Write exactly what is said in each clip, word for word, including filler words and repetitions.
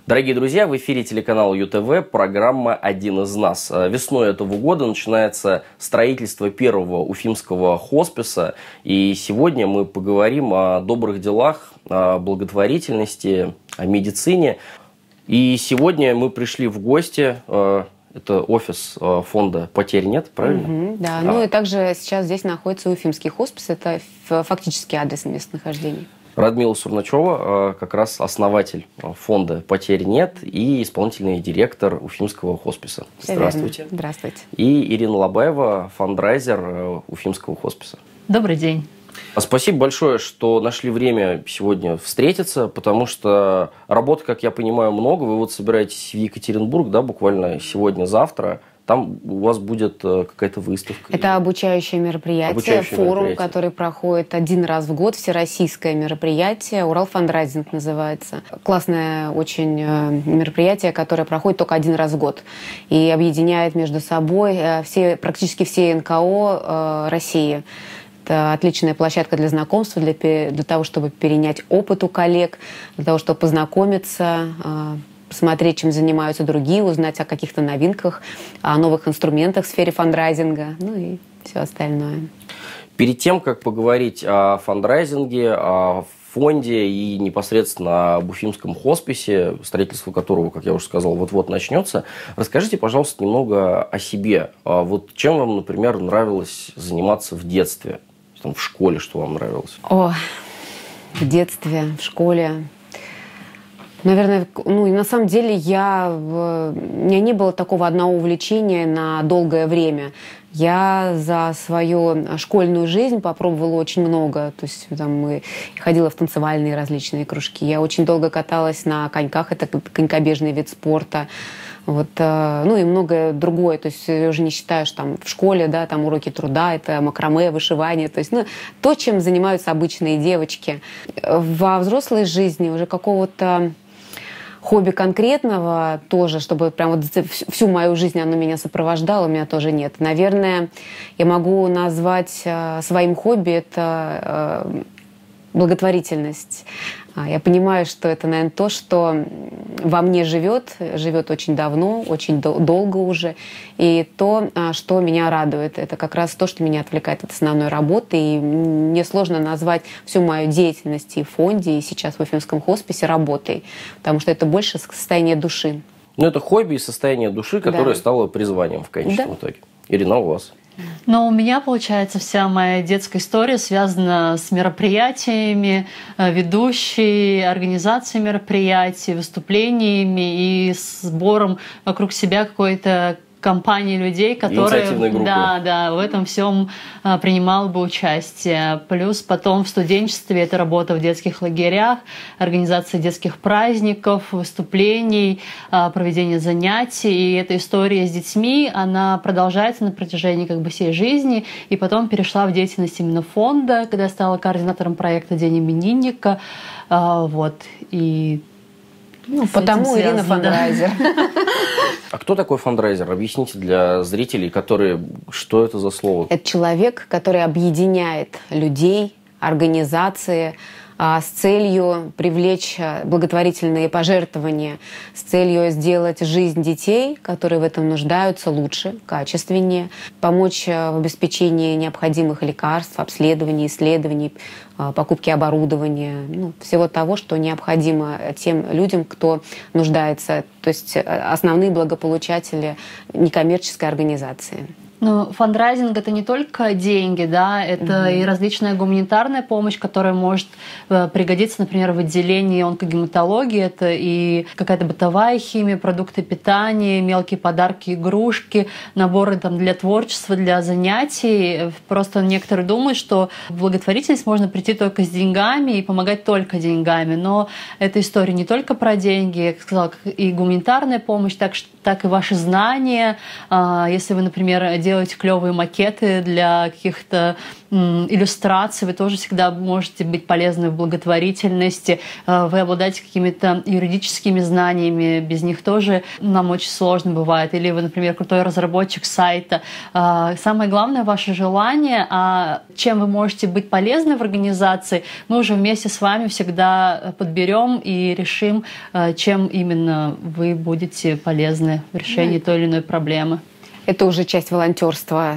Дорогие друзья, в эфире телеканала ю тэ вэ программа «Один из нас». Весной этого года начинается строительство первого уфимского хосписа. И сегодня мы поговорим о добрых делах, о благотворительности, о медицине. И сегодня мы пришли в гости. Это офис фонда «Потерь нет», правильно? Mm-hmm, да, а. ну и также сейчас здесь находится уфимский хоспис. Это фактически адрес местонахождения. Радмила Сурначева, как раз основатель фонда «Потерь нет» и исполнительный директор уфимского хосписа. Все Здравствуйте. Верно. Здравствуйте. И Ирина Лобаева, фандрайзер уфимского хосписа. Добрый день. Спасибо большое, что нашли время сегодня встретиться, потому что работы, как я понимаю, много. Вы вот собираетесь в Екатеринбург, да, буквально сегодня-завтра. Там у вас будет какая-то выставка. Это обучающее мероприятие, обучающее форум, мероприятие. который проходит один раз в год, всероссийское мероприятие, Урал Фандрайзинг называется. Классное очень мероприятие, которое проходит только один раз в год и объединяет между собой все, практически все эн ка о России. Это отличная площадка для знакомства, для, для того, чтобы перенять опыт у коллег, для того, чтобы познакомиться, посмотреть, чем занимаются другие, узнать о каких-то новинках, о новых инструментах в сфере фандрайзинга, ну и все остальное. Перед тем, как поговорить о фандрайзинге, о фонде и непосредственно об уфимском хосписе, строительство которого, как я уже сказал, вот-вот начнется, расскажите, пожалуйста, немного о себе. Вот чем вам, например, нравилось заниматься в детстве, там, в школе, что вам нравилось? О, в детстве, в школе... Наверное, ну, на самом деле я, у меня не было такого одного увлечения на долгое время. Я за свою школьную жизнь попробовала очень много. То есть там мы ходила в танцевальные различные кружки. Я очень долго каталась на коньках, это конькобежный вид спорта. Вот, ну и многое другое. То есть я уже не считаю, что там в школе, да, там уроки труда, это макраме, вышивание. То есть, ну, то, чем занимаются обычные девочки. Во взрослой жизни уже какого-то хобби конкретного тоже, чтобы прям вот всю мою жизнь оно меня сопровождало, у меня тоже нет. Наверное, я могу назвать своим хобби это благотворительность. Я понимаю, что это, наверное, то, что во мне живет, живет очень давно, очень долго уже. И то, что меня радует, это как раз то, что меня отвлекает от основной работы. И мне сложно назвать всю мою деятельность и в фонде, и сейчас в уфимском хосписе работой, потому что это больше состояние души. Ну, это хобби и состояние души, которое да. стало призванием в конечном да. итоге. Ирина, у вас? Но у меня, получается, вся моя детская история связана с мероприятиями, ведущей, организацией мероприятий, выступлениями и сбором вокруг себя какой-то компании людей, которые да, да, в этом всем а, принимал бы участие. Плюс потом в студенчестве это работа в детских лагерях, организация детских праздников, выступлений, а, проведение занятий. И эта история с детьми, она продолжается на протяжении как бы всей жизни. И потом перешла в деятельность именно фонда, когда я стала координатором проекта «День именинника». А, вот. И ну, потому Ирина фандрайзер. А кто такой фандрайзер? Объясните для зрителей, которые... Что это за слово? Это человек, который объединяет людей, организации с целью привлечь благотворительные пожертвования, с целью сделать жизнь детей, которые в этом нуждаются, лучше, качественнее, помочь в обеспечении необходимых лекарств, обследований, исследований, покупки оборудования, ну, всего того, что необходимо тем людям, кто нуждается, то есть основные благополучатели некоммерческой организации. Ну, фандрайзинг — это не только деньги, да, это mm-hmm. и различная гуманитарная помощь, которая может э, пригодиться, например, в отделении онкогематологии. Это и какая-то бытовая химия, продукты питания, мелкие подарки, игрушки, наборы там, для творчества, для занятий. Просто некоторые думают, что в благотворительность можно прийти только с деньгами и помогать только деньгами. Но эта история не только про деньги, я сказала, и гуманитарная помощь, так, так и ваши знания. Если вы, например, делаете клевые макеты для каких-то иллюстраций, вы тоже всегда можете быть полезны в благотворительности, вы обладаете какими-то юридическими знаниями, без них тоже нам очень сложно бывает, или вы, например, крутой разработчик сайта. Самое главное — ваше желание, а чем вы можете быть полезны в организации, мы уже вместе с вами всегда подберем и решим, чем именно вы будете полезны в решении той или иной проблемы. Это уже часть волонтерства.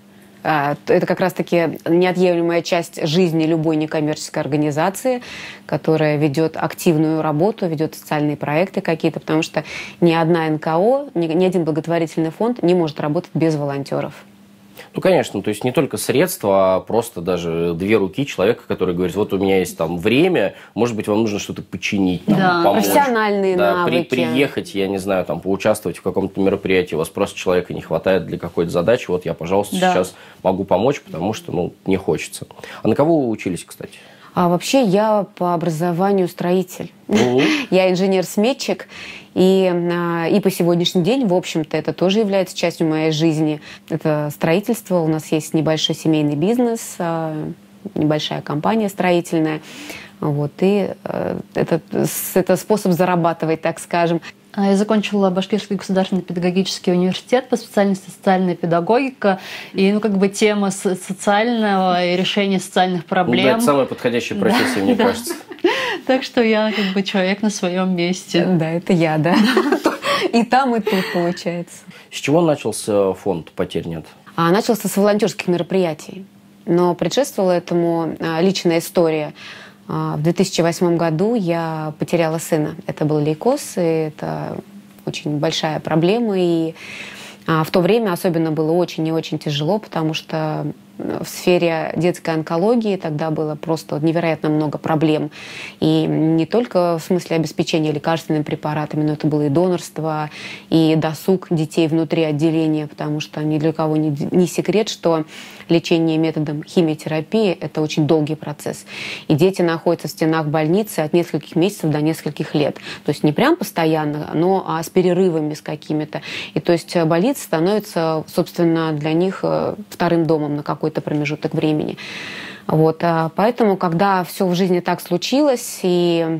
Это как раз-таки неотъемлемая часть жизни любой некоммерческой организации, которая ведет активную работу, ведет социальные проекты какие-то, потому что ни одна эн ка о, ни один благотворительный фонд не может работать без волонтеров. Ну, конечно, то есть не только средства, а просто даже две руки человека, который говорит, вот у меня есть там время, может быть, вам нужно что-то починить, там, да, помочь. Профессиональные да, навыки. При, приехать, я не знаю, там, поучаствовать в каком-то мероприятии, у вас просто человека не хватает для какой-то задачи, вот я, пожалуйста, да. сейчас могу помочь, потому что, ну, не хочется. А на кого вы учились, кстати? А вообще я по образованию строитель. Mm-hmm. Я инженер-сметчик. И, и по сегодняшний день, в общем-то, это тоже является частью моей жизни. Это строительство. У нас есть небольшой семейный бизнес, небольшая компания строительная. Вот. И это, это способ зарабатывать, так скажем. Я закончила Башкирский государственный педагогический университет по специальности социальная педагогика. И, ну, как бы тема социального и решения социальных проблем. Ну, да, это самая подходящая профессия, да, мне да. кажется. Так что я как бы человек на своем месте. Да, это я, да. И там, и тут, получается. С чего начался фонд «Потерь нет»? А, начался с волонтерских мероприятий. Но предшествовала этому личная история. В две тысячи восьмом году я потеряла сына. Это был лейкоз, и это очень большая проблема. И в то время особенно было очень и очень тяжело, потому что в сфере детской онкологии тогда было просто невероятно много проблем. И не только в смысле обеспечения лекарственными препаратами, но это было и донорство, и досуг детей внутри отделения, потому что ни для кого не, не секрет, что лечение методом химиотерапии – это очень долгий процесс. И дети находятся в стенах больницы от нескольких месяцев до нескольких лет. То есть не прям постоянно, но а с перерывами с какими-то. И то есть больница становится, собственно, для них вторым домом на какой-то какой-то промежуток времени. Вот. Поэтому, когда все в жизни так случилось, и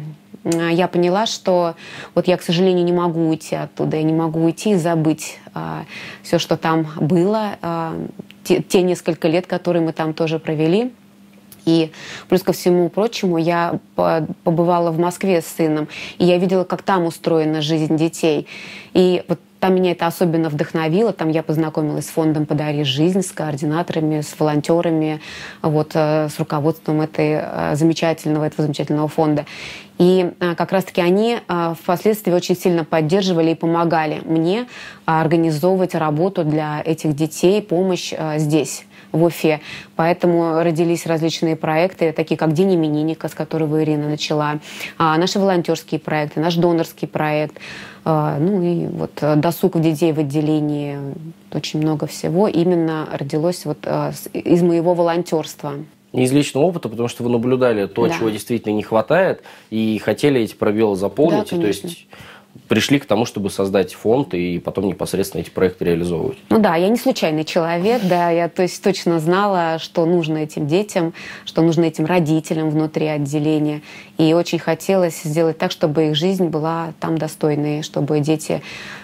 я поняла, что вот я, к сожалению, не могу уйти оттуда, я не могу уйти и забыть а, все, что там было, а, те, те несколько лет, которые мы там тоже провели. И плюс ко всему прочему, я побывала в Москве с сыном, и я видела, как там устроена жизнь детей. И вот там меня это особенно вдохновило. Там я познакомилась с фондом «Подари жизнь», с координаторами, с волонтерами, вот, с руководством этой замечательного, этого замечательного фонда. И как раз-таки они впоследствии очень сильно поддерживали и помогали мне организовывать работу для этих детей, помощь здесь, в Уфе. Поэтому родились различные проекты, такие как День именинника, с которого Ирина начала, наши волонтерские проекты, наш донорский проект, ну и вот досуг детей в отделении, очень много всего именно родилось вот из моего волонтерства. Не из личного опыта, потому что вы наблюдали то, да. чего действительно не хватает, и хотели эти пробелы заполнить, да, и, то есть пришли к тому, чтобы создать фонд и потом непосредственно эти проекты реализовывать. Ну да, я не случайный человек, да, я то есть точно знала, что нужно этим детям, что нужно этим родителям внутри отделения, и очень хотелось сделать так, чтобы их жизнь была там достойной, чтобы дети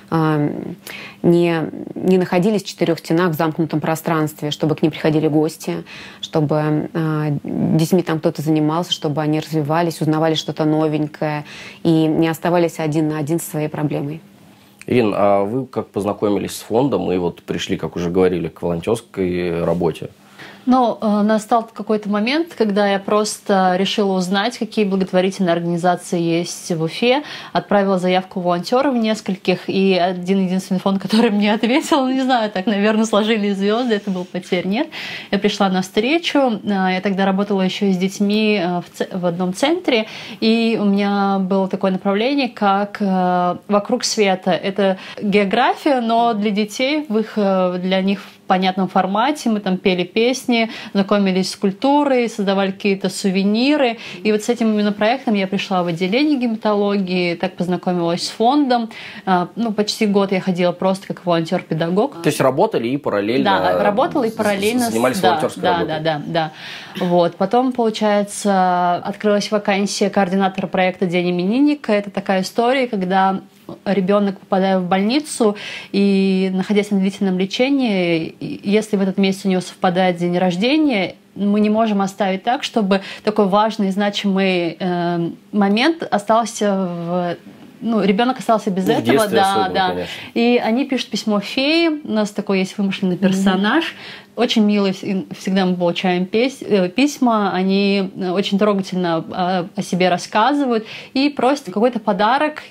э, не, не находились в четырех стенах в замкнутом пространстве, чтобы к ним приходили гости, чтобы э, детьми там кто-то занимался, чтобы они развивались, узнавали что-то новенькое и не оставались один на один со своей проблемой. Ирина, а вы как познакомились с фондом и вот пришли, как уже говорили, к волонтерской работе? Ну, настал какой-то момент, когда я просто решила узнать, какие благотворительные организации есть в Уфе. Отправила заявку волонтеров нескольких, и один-единственный фонд, который мне ответил, не знаю, так, наверное, сложились звезды, это был «Потерь нет». Я пришла на встречу, я тогда работала еще и с детьми в одном центре, и у меня было такое направление, как «Вокруг света». Это география, но для детей, в их, для них понятном формате. Мы там пели песни, знакомились с культурой, создавали какие-то сувениры. И вот с этим именно проектом я пришла в отделение гематологии, так познакомилась с фондом. Ну, почти год я ходила просто как волонтер-педагог. То есть работали и параллельно... Да, работала и параллельно... Занимались да, волонтерской да, работой. Да, да, да, да. Вот. Потом, получается, открылась вакансия координатора проекта «День именинника». Это такая история, когда ребенок, попадая в больницу и находясь на длительном лечении, если в этот месяц у него совпадает день рождения, мы не можем оставить так, чтобы такой важный, значимый э, момент остался в... Ну, ребенок остался без ну, этого, в детстве да, особенно, да. Конечно. И они пишут письмо фее. У нас такой есть вымышленный персонаж. Mm-hmm. Очень милый, всегда мы получаем письма. Они очень трогательно о себе рассказывают и просят какой-то подарок.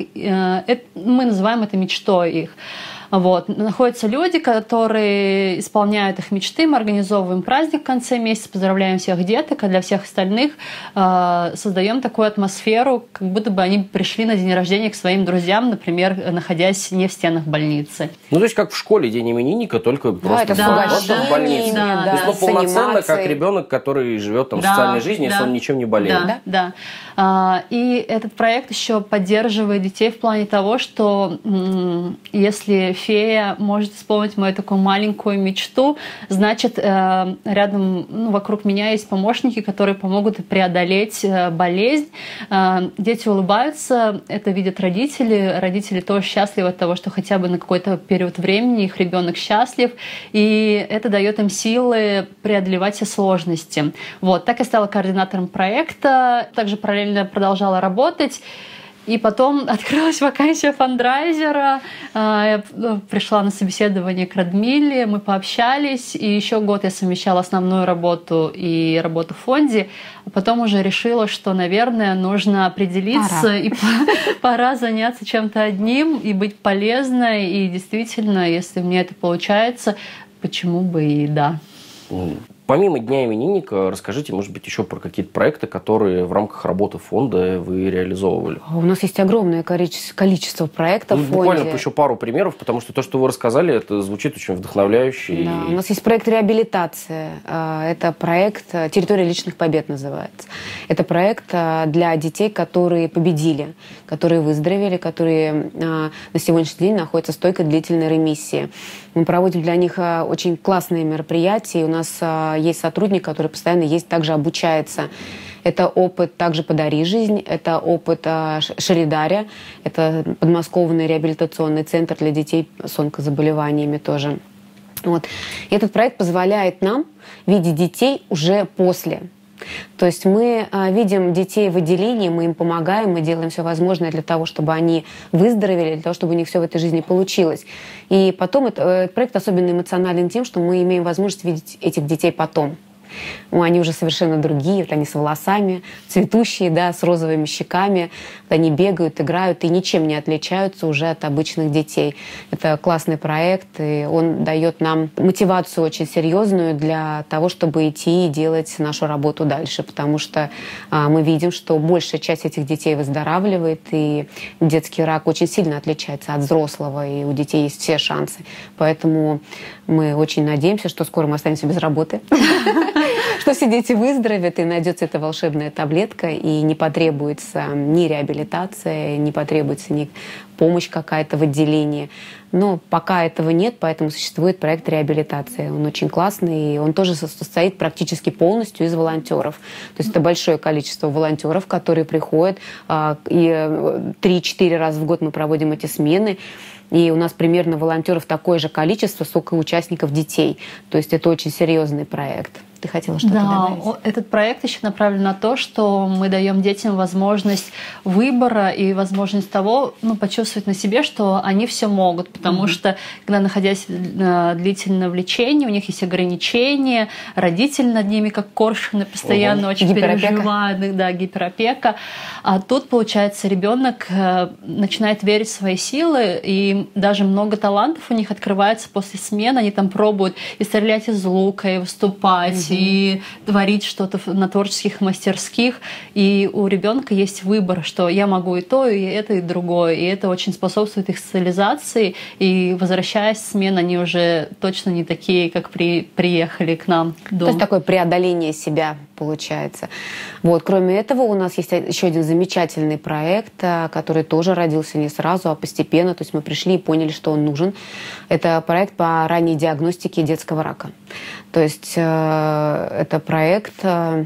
Мы называем это мечтой их. Вот. Находятся люди, которые исполняют их мечты. Мы организовываем праздник в конце месяца, поздравляем всех деток, а для всех остальных э, создаем такую атмосферу, как будто бы они пришли на день рождения к своим друзьям, например, находясь не в стенах больницы. Ну, то есть как в школе день именинника, только да, просто, да, просто да, в больнице. Да, то есть, ну, с полноценно, анимацией. как ребенок, который живет там в да, социальной жизни, да, если он ничем не болеет. Да, да. А, и этот проект еще поддерживает детей в плане того, что м- если фея может исполнить мою такую маленькую мечту, значит, э, рядом, ну, вокруг меня есть помощники, которые помогут преодолеть э, болезнь. Э, дети улыбаются, это видят родители. Родители тоже счастливы от того, что хотя бы на какой-то период времени их ребенок счастлив, и это дает им силы преодолевать все сложности. Вот. Так я стала координатором проекта, также параллельно продолжала работать. И потом открылась вакансия фандрайзера. Я пришла на собеседование к Радмиле, мы пообщались. И еще год я совмещала основную работу и работу в фонде. А потом уже решила, что, наверное, нужно определиться. Пора. И пора заняться чем-то одним и быть полезной. И действительно, если мне это получается, почему бы и да. Помимо Дня именинника, расскажите, может быть, еще про какие-то проекты, которые в рамках работы фонда вы реализовывали. У нас есть огромное количество проектов ну, в фонде. Буквально еще пару примеров, потому что то, что вы рассказали, это звучит очень вдохновляюще. Да, и... У нас есть проект реабилитации. Это проект «Территория личных побед» называется. Это проект для детей, которые победили, которые выздоровели, которые на сегодняшний день находятся в стойкой длительной ремиссии. Мы проводим для них очень классные мероприятия. У нас есть сотрудник, который постоянно есть, также обучается. Это опыт также «Подари жизнь», это опыт Шаридаря, это подмосковный реабилитационный центр для детей с онкозаболеваниями тоже. Вот. И этот проект позволяет нам видеть детей уже после. То есть мы видим детей в отделении, мы им помогаем, мы делаем все возможное для того, чтобы они выздоровели, для того, чтобы у них все в этой жизни получилось. И потом этот проект особенно эмоционален тем, что мы имеем возможность видеть этих детей потом. Ну, они уже совершенно другие, вот они с волосами, цветущие, да, с розовыми щеками. Вот они бегают, играют и ничем не отличаются уже от обычных детей. Это классный проект, и он дает нам мотивацию очень серьезную для того, чтобы идти и делать нашу работу дальше, потому что а, мы видим, что большая часть этих детей выздоравливает, и детский рак очень сильно отличается от взрослого, и у детей есть все шансы. Поэтому мы очень надеемся, что скоро мы останемся без работы. Что все дети выздоровеют, и найдется эта волшебная таблетка, и не потребуется ни реабилитация, не потребуется ни помощь какая-то в отделении. Но пока этого нет, поэтому существует проект реабилитации. Он очень классный, и он тоже состоит практически полностью из волонтеров. То есть это большое количество волонтеров, которые приходят, и три-четыре раза в год мы проводим эти смены. И у нас примерно волонтеров такое же количество, сколько участников детей. То есть это очень серьезный проект. Ты хотела что-то да, добавить? Этот проект еще направлен на то, что мы даем детям возможность выбора и возможность того, ну, почувствовать на себе, что они все могут. Потому mm-hmm. что, когда находясь длительно в лечении, у них есть ограничения, родители над ними, как коршуны, постоянно mm-hmm. очень гиперопека. переживают, да, гиперопека. А тут, получается, ребенок начинает верить в свои силы, и даже много талантов у них открывается после смены. Они там пробуют и стрелять из лука, и выступать, mm-hmm. и творить что-то на творческих мастерских. И у ребенка есть выбор, что я могу и то, и это, и другое. И это очень очень способствует их социализации, и, возвращаясь с смен, они уже точно не такие, как при, приехали к нам дома. То есть такое преодоление себя получается. Вот. Кроме этого, у нас есть еще один замечательный проект, который тоже родился не сразу, а постепенно. То есть мы пришли и поняли, что он нужен. Это проект по ранней диагностике детского рака. То есть э, это проект, э,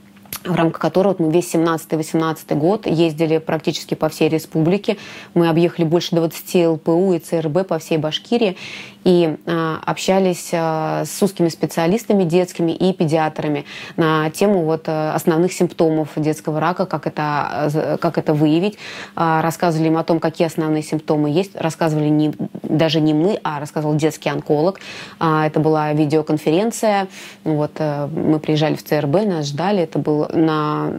в рамках которого мы весь семнадцатый-восемнадцатый год ездили практически по всей республике. Мы объехали больше двадцати эл пэ у и цэ эр бэ по всей Башкирии и э, общались э, с узкими специалистами детскими и педиатрами на тему вот, э, основных симптомов детского рака, как это, э, как это выявить. Э, рассказывали им о том, какие основные симптомы есть. Рассказывали не, даже не мы, а рассказывал детский онколог. Э, это была видеоконференция. Вот, э, мы приезжали в цэ эр бэ, нас ждали. Это был на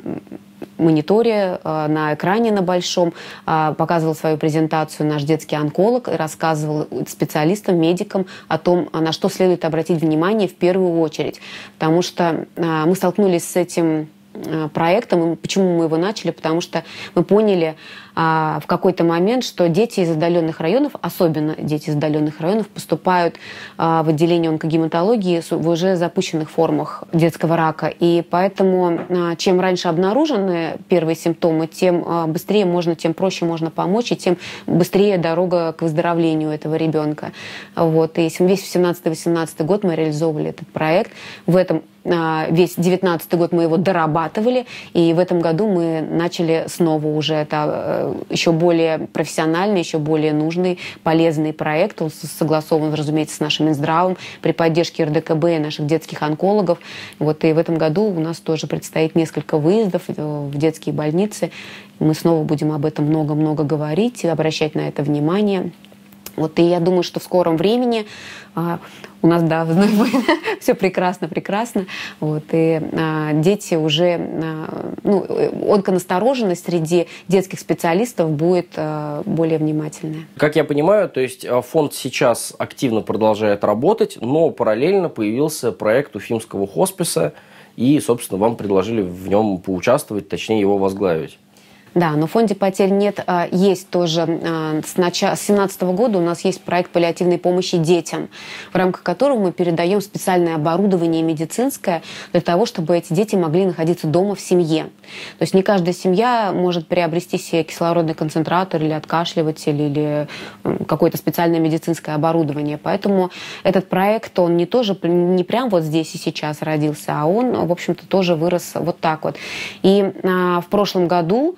мониторе, на экране на большом, показывал свою презентацию наш детский онколог и рассказывал специалистам, медикам о том, на что следует обратить внимание в первую очередь. Потому что мы столкнулись с этим проектом. И почему мы его начали? Потому что мы поняли а, в какой-то момент, что дети из отдаленных районов, особенно дети из отдаленных районов, поступают а, в отделение онкогематологии в уже запущенных формах детского рака. И поэтому а, чем раньше обнаружены первые симптомы, тем а, быстрее можно, тем проще можно помочь, и тем быстрее дорога к выздоровлению этого ребенка. Вот. И весь семнадцатый-восемнадцатый год мы реализовывали этот проект. В этом весь девятнадцатый год мы его дорабатывали, и в этом году мы начали снова уже это еще более профессиональный, еще более нужный, полезный проект. Он согласован, разумеется, с нашим Минздравом при поддержке эр дэ ка бэ и наших детских онкологов. Вот, и в этом году у нас тоже предстоит несколько выездов в детские больницы. Мы снова будем об этом много-много говорить, обращать на это внимание. Вот, и я думаю, что в скором времени а, у нас, да, все прекрасно, прекрасно. Вот, и а, дети уже, а, ну, онконастороженность среди детских специалистов будет а, более внимательная. Как я понимаю, то есть фонд сейчас активно продолжает работать, но параллельно появился проект Уфимского хосписа, и, собственно, вам предложили в нем поучаствовать, точнее, его возглавить. Да, но в фонде потерь нет. Есть тоже с две тысячи семнадцатого года у нас есть проект паллиативной помощи детям, в рамках которого мы передаем специальное оборудование медицинское для того, чтобы эти дети могли находиться дома в семье. То есть не каждая семья может приобрести себе кислородный концентратор или откашливатель или какое-то специальное медицинское оборудование. Поэтому этот проект, он не тоже не прям вот здесь и сейчас родился, а он, в общем-то, тоже вырос вот так вот. И а, в прошлом году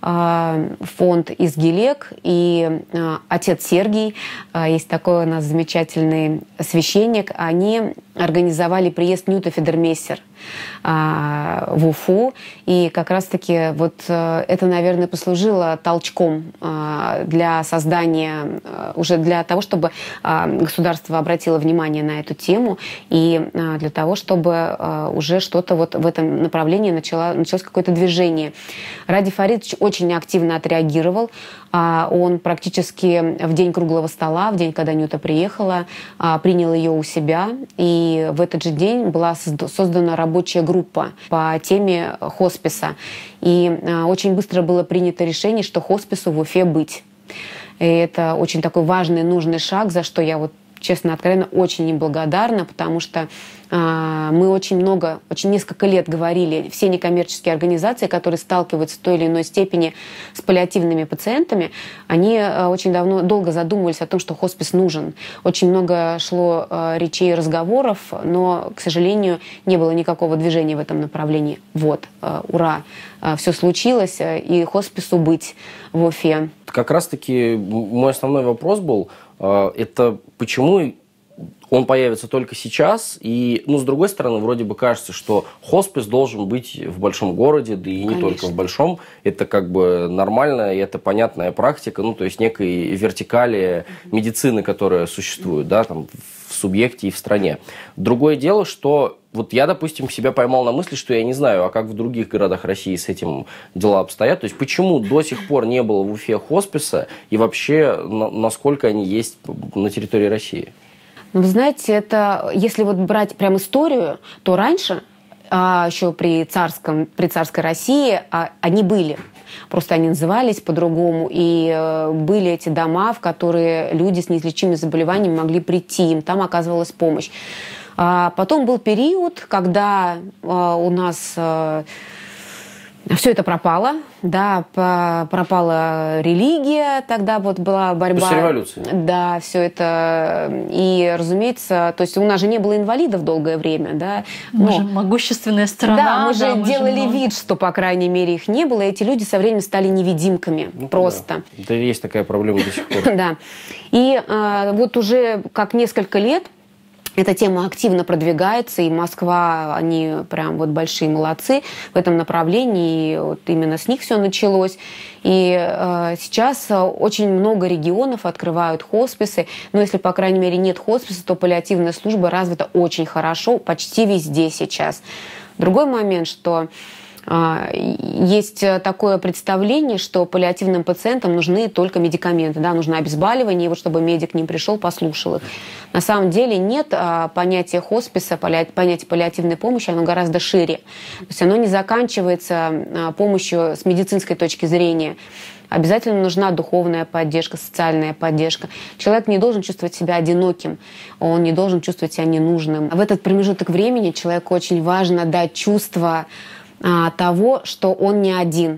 фонд «Изгилек» и отец Сергий, есть такой у нас замечательный священник, они организовали приезд Нюта Федермессер в Уфу. И как раз-таки вот это, наверное, послужило толчком для создания, уже для того, чтобы государство обратило внимание на эту тему и для того, чтобы уже что-то вот в этом направлении начало, началось какое-то движение. Ради Фаридович очень активно отреагировал. Он практически в день круглого стола, в день, когда Нюта приехала, принял ее у себя. И в этот же день была создана рабочая группа по теме хосписа. И очень быстро было принято решение, что хоспису в Уфе быть. И это очень такой важный, нужный шаг, за что я вот, честно, откровенно, очень им благодарна, потому что э, мы очень много, очень несколько лет говорили, все некоммерческие организации, которые сталкиваются в той или иной степени с паллиативными пациентами, они э, очень давно, долго задумывались о том, что хоспис нужен. Очень много шло э, речей и разговоров, но, к сожалению, не было никакого движения в этом направлении. Вот, э, ура, э, все случилось, э, и хоспису быть в Уфе. Как раз-таки мой основной вопрос был, это почему он появится только сейчас, и, ну, с другой стороны, вроде бы кажется, что хоспис должен быть в большом городе, да и не Конечно. только в большом, это как бы нормально, и это понятная практика, ну, то есть некой вертикали медицины, которая существует, да, там, в субъекте и в стране. Другое дело, что вот я, допустим, себя поймал на мысли, что я не знаю, а как в других городах России с этим дела обстоят. То есть почему до сих пор не было в Уфе хосписа и вообще на, насколько они есть на территории России? Вы знаете, это, если вот брать прям историю, то раньше, а, еще при, царском, при царской России, а, они были. просто они назывались по-другому, и были эти дома, в которые люди с неизлечимыми заболеваниями могли прийти, им там оказывалась помощь. Потом был период, когда у нас все это пропало, да, пропала религия, тогда вот была борьба. После революции. Да, все это. И, разумеется, то есть у нас же не было инвалидов долгое время, да. Мы же могущественная страна. Да, мы же да, мы делали же вид, что, по крайней мере, их не было, и эти люди со временем стали невидимками, ну, просто. Да. Это есть такая проблема до сих пор. Да. И вот уже как несколько лет эта тема активно продвигается, и Москва, они прям вот большие молодцы в этом направлении, и вот именно с них все началось. И э, сейчас очень много регионов открывают хосписы, но если, по крайней мере, нет хосписа, то паллиативная служба развита очень хорошо, почти везде сейчас. Другой момент, что есть такое представление, что паллиативным пациентам нужны только медикаменты, да, нужно обезболивание, и вот чтобы медик к ним пришел, послушал их. На самом деле нет, понятия хосписа, понятие паллиативной помощи, оно гораздо шире. То есть оно не заканчивается помощью с медицинской точки зрения. Обязательно нужна духовная поддержка, социальная поддержка. Человек не должен чувствовать себя одиноким, он не должен чувствовать себя ненужным. В этот промежуток времени человеку очень важно дать чувство того, что он не один,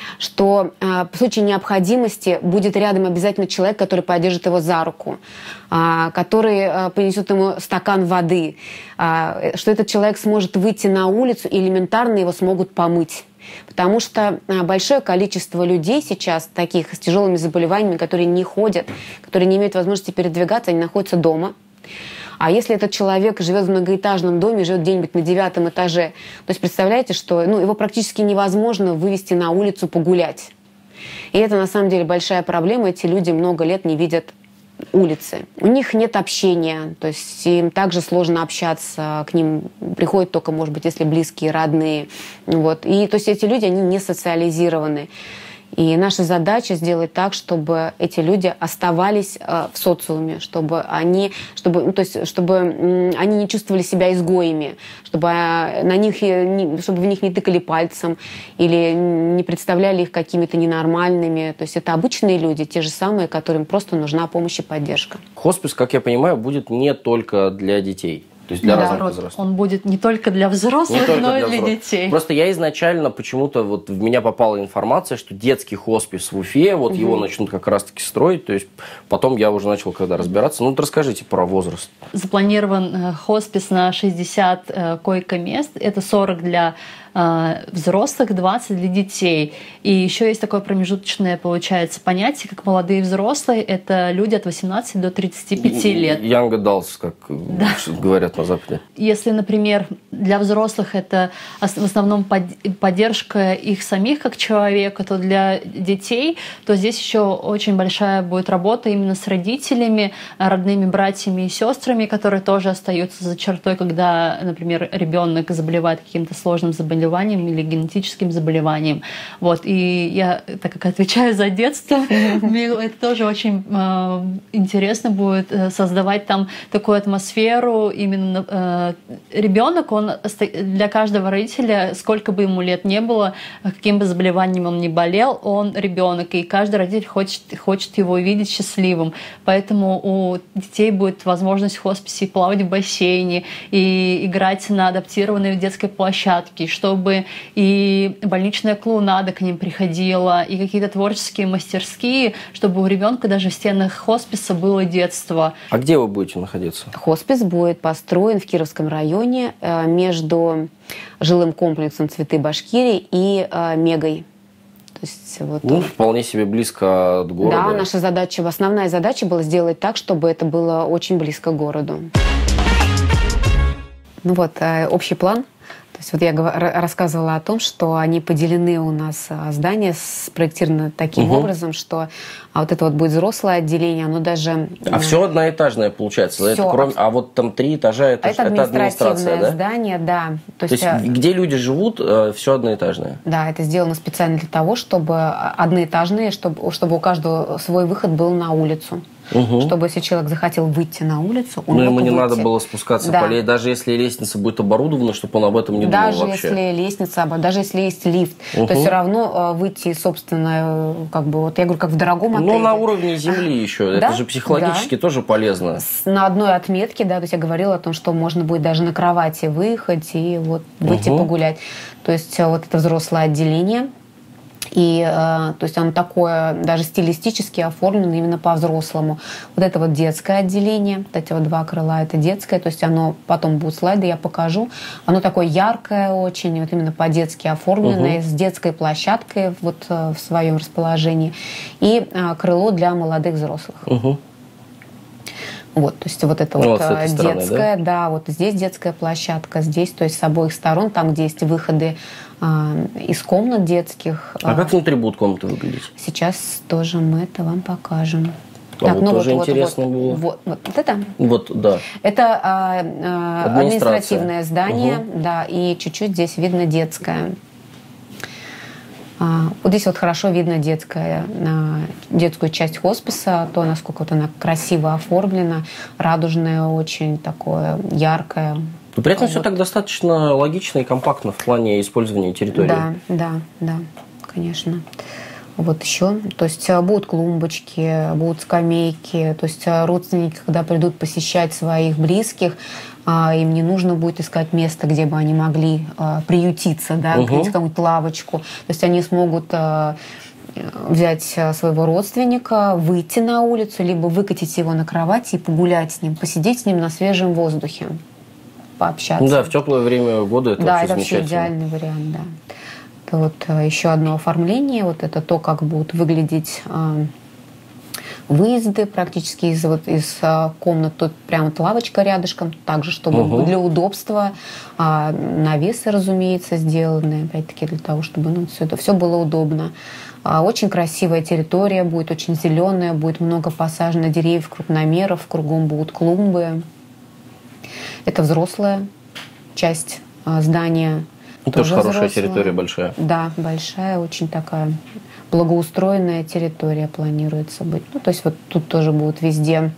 что э, в случае необходимости будет рядом обязательно человек, который поддержит его за руку, э, который э, принесет ему стакан воды, э, что этот человек сможет выйти на улицу и элементарно его смогут помыть. Потому что большое количество людей сейчас, таких с тяжелыми заболеваниями, которые не ходят, которые не имеют возможности передвигаться, они находятся дома. А если этот человек живет в многоэтажном доме, живет где-нибудь на девятом этаже, то есть представляете, что ну, его практически невозможно вывести на улицу погулять. И это на самом деле большая проблема. Эти люди много лет не видят улицы. У них нет общения, то есть им также сложно общаться, к ним приходят только, может быть, если близкие, родные. Вот. И то есть эти люди, они не социализированы. И наша задача сделать так, чтобы эти люди оставались э, в социуме, чтобы они, чтобы, ну, то есть, чтобы м, они не чувствовали себя изгоями, чтобы, э, на них, не, чтобы в них не тыкали пальцем или не представляли их какими-то ненормальными. То есть это обычные люди, те же самые, которым просто нужна помощь и поддержка. Хоспис, как я понимаю, будет не только для детей. То есть для да, разных возрастов. Он будет не только для взрослых, не только но и для, для детей. Просто я изначально почему-то вот в меня попала информация, что детский хоспис в Уфе, вот угу. его начнут как раз-таки строить. То есть потом я уже начал когда разбираться. Ну, вот расскажите про возраст. Запланирован хоспис на шестьдесят койко-мест. Это сорок для взрослых, двадцать для детей. И еще есть такое промежуточное, получается, понятие, как молодые взрослые. Это люди от восемнадцати до тридцати пяти лет. Young adults, как да. говорят на Западе. Если, например, для взрослых это в основном поддержка их самих как человека, то для детей, то здесь еще очень большая будет работа именно с родителями, родными братьями и сестрами, которые тоже остаются за чертой, когда, например, ребенок заболевает каким-то сложным заболеванием или генетическим заболеванием. Вот. И я, так как отвечаю за детство, мне это тоже очень э, интересно будет создавать там такую атмосферу. Именно э, ребенок, он для каждого родителя, сколько бы ему лет не было, каким бы заболеванием он ни болел, он ребенок, и каждый родитель хочет, хочет его видеть счастливым. Поэтому у детей будет возможность в хосписе плавать в бассейне и играть на адаптированной детской площадке, что чтобы и больничная клоунада к ним приходила, и какие-то творческие мастерские, чтобы у ребенка даже в стенах хосписа было детство. А где вы будете находиться? Хоспис будет построен в Кировском районе между жилым комплексом «Цветы Башкирии» и Мегой. То есть, вот, ну, вполне себе близко от города. Да, наша задача, основная задача была сделать так, чтобы это было очень близко к городу. Ну вот, общий план. То есть вот я рассказывала о том, что они поделены у нас, здания спроектированы таким угу. образом, что а вот это вот будет взрослое отделение, оно даже... А все одноэтажное получается? Все. Это кроме... А вот там три этажа, это, это, это администрация, да? Здание, да. То, То есть, есть где люди живут, все одноэтажное? Да, это сделано специально для того, чтобы одноэтажные, чтобы, чтобы у каждого свой выход был на улицу. угу. чтобы если человек захотел выйти на улицу, он Но мог ему не выйти. надо было спускаться да. по лестнице, даже если лестница будет оборудована, чтобы он об этом не даже думал вообще. Даже если лестница, даже если есть лифт, угу. то все равно выйти, собственно, как бы, вот я говорю, как в дорогом отеле. Ну, на уровне земли еще. Да? Это же психологически да. тоже полезно. На одной отметке, да, то есть я говорила о том, что можно будет даже на кровати выехать и вот выйти угу. погулять. То есть вот это взрослое отделение. И э, то есть оно такое даже стилистически оформлено именно по-взрослому. Вот это вот детское отделение, вот эти вот два крыла, это детское, то есть оно, потом будут слайды, я покажу. Оно такое яркое очень, вот именно по-детски оформленное, угу. с детской площадкой вот э, в своем расположении. И э, крыло для молодых взрослых. Угу. Вот, то есть вот это ну, вот детская, стороны, да? да, вот здесь детская площадка, здесь, то есть с обоих сторон, там, где есть выходы а, из комнат детских. А, а как внутри будут комнаты выглядеть? Сейчас тоже мы это вам покажем. А так, вот ну тоже вот, интересно вот, было. Вот, вот, вот это? Вот, да. Это а, а, административное здание, угу. да, и чуть-чуть здесь видно детское. Вот здесь вот хорошо видно детская, детскую часть хосписа, то, насколько вот она красиво оформлена, радужная очень, такое яркое. Но при этом вот. Все так достаточно логично и компактно в плане использования территории. Да, да, да, конечно. Вот еще, то есть будут клумбочки, будут скамейки, то есть родственники, когда придут посещать своих близких, им не нужно будет искать место, где бы они могли приютиться, да, угу. какую-нибудь лавочку. То есть они смогут взять своего родственника, выйти на улицу, либо выкатить его на кровати и погулять с ним, посидеть с ним на свежем воздухе, пообщаться. Да, в теплое время года это да, вообще это замечательно. вообще идеальный вариант, да. Это вот еще одно оформление, вот это то, как будут выглядеть выезды практически из, вот, из а, комнат. Тут прямо вот лавочка рядышком, также, чтобы угу. для удобства. А, навесы, разумеется, сделаны, опять-таки, для того, чтобы ну, все это все было удобно. А, очень красивая территория будет, очень зеленая, будет много посажено деревьев, крупномеров, кругом будут клумбы. Это взрослая часть а, здания. Тоже, тоже хорошая взрослая. Территория, большая. Да, большая, очень такая благоустроенная территория планируется быть. Ну, то есть вот тут тоже будут везде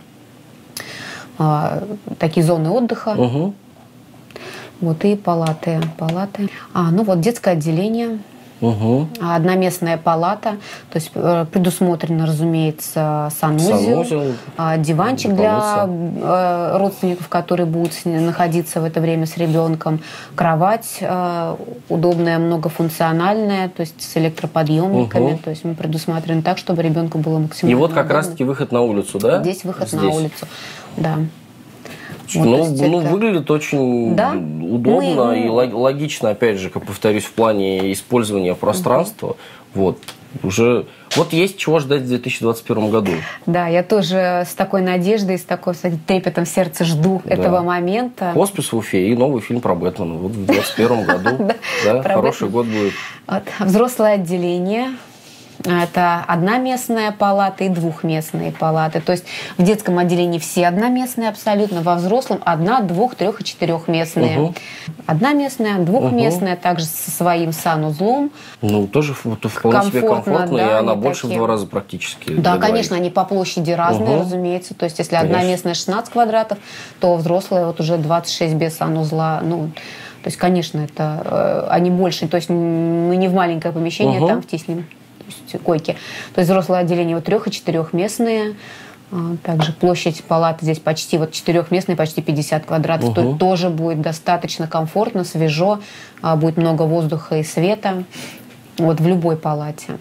а, такие зоны отдыха. Угу. Вот и палаты. палаты. А, ну вот детское отделение. Угу. Одноместная палата, то есть предусмотрено, разумеется, санузел, санузел диванчик для э, родственников, которые будут находиться в это время с ребенком, кровать э, удобная, многофункциональная, то есть с электроподъемниками, угу. то есть мы предусмотрены так, чтобы ребенку было максимально И вот как удобно. Раз-таки выход на улицу, да? Здесь выход Здесь. на улицу, да. Вот, ну, ну это... выглядит очень да? удобно Мы... и логично, опять же, как повторюсь, в плане использования пространства. Угу. Вот, уже... вот есть чего ждать в две тысячи двадцать первом году. Да, я тоже с такой надеждой, с такой, кстати, трепетом в сердце жду да. этого момента. Хоспис в Уфе и новый фильм про Бэтмена. Вот в двадцать первом году. Хороший год будет. Взрослое отделение. Это одноместная палата и двухместные палаты. То есть в детском отделении все одноместные абсолютно, во взрослом одна, двух, трех и четырехместные. Угу. Одноместная, двухместная, угу. также со своим санузлом. Ну, тоже вполне себе комфортно, да, и она больше такие. В два раза практически. Да, конечно, они по площади разные, угу. разумеется. То есть если конечно. Одноместная шестнадцать квадратов, то взрослая вот уже двадцать шесть без санузла. Ну, то есть, конечно, это они больше. То есть мы не в маленькое помещение, угу. там втиснем. Койки. То есть взрослое отделение вот трех- и четырехместные. Также площадь палаты здесь почти вот четырехместные, почти пятьдесят квадратов. Угу. То тоже будет достаточно комфортно, свежо, будет много воздуха и света. Вот в любой палате.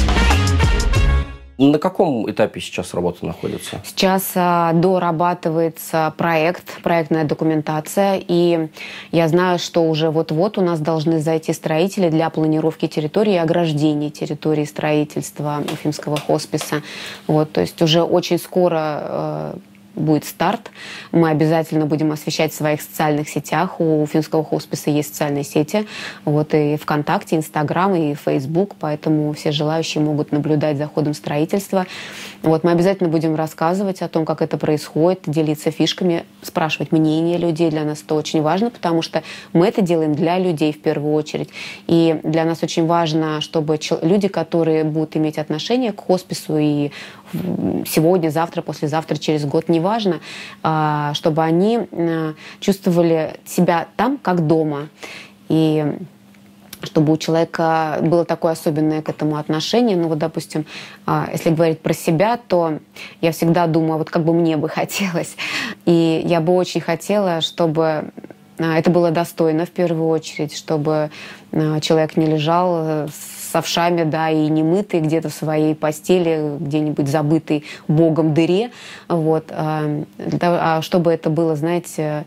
На каком этапе сейчас работа находится? Сейчас а, дорабатывается проект, проектная документация. И я знаю, что уже вот-вот у нас должны зайти строители для планировки территории и ограждения территории строительства Уфимского хосписа. Вот, то есть уже очень скоро... будет старт. Мы обязательно будем освещать в своих социальных сетях. У Уфимского хосписа есть социальные сети. Вот и ВКонтакте, Инстаграм, и Фейсбук. Поэтому все желающие могут наблюдать за ходом строительства. Вот мы обязательно будем рассказывать о том, как это происходит, делиться фишками, спрашивать мнение людей. Для нас это очень важно, потому что мы это делаем для людей в первую очередь. И для нас очень важно, чтобы люди, которые будут иметь отношение к хоспису и сегодня, завтра, послезавтра, через год, неважно, чтобы они чувствовали себя там, как дома. И чтобы у человека было такое особенное к этому отношение. Ну вот, допустим, если говорить про себя, то я всегда думаю, вот как бы мне бы хотелось. И я бы очень хотела, чтобы это было достойно в первую очередь, чтобы человек не лежал с овшами, да, и не мытый где-то в своей постели, где-нибудь забытый Богом дыре. Вот. А чтобы это было, знаете,